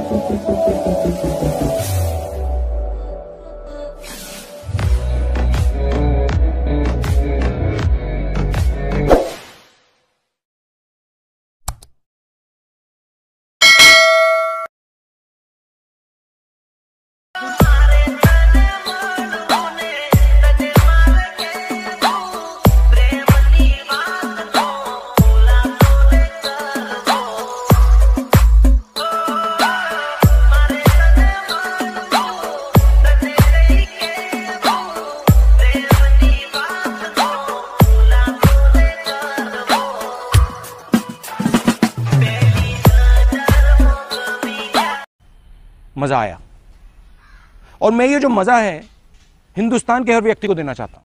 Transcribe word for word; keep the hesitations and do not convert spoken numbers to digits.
मजा आया। और मैं ये जो मजा है हिंदुस्तान के हर व्यक्ति को देना चाहता हूं।